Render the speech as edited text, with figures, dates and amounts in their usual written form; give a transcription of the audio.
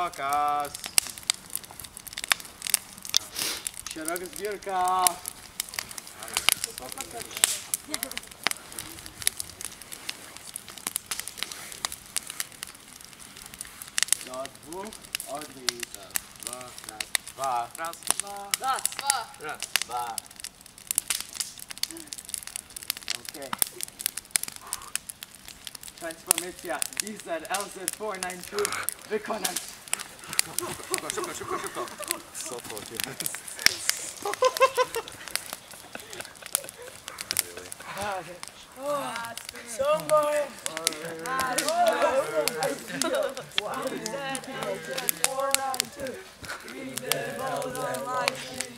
Pokaz. Szeroka zbiórka. Do dwóch odlicz. Dwa. Raz. Dwa. Okej. Transformacja Diesel LZ492 wykonać. Szybko. Co to jest? Somebody! Read the balls on my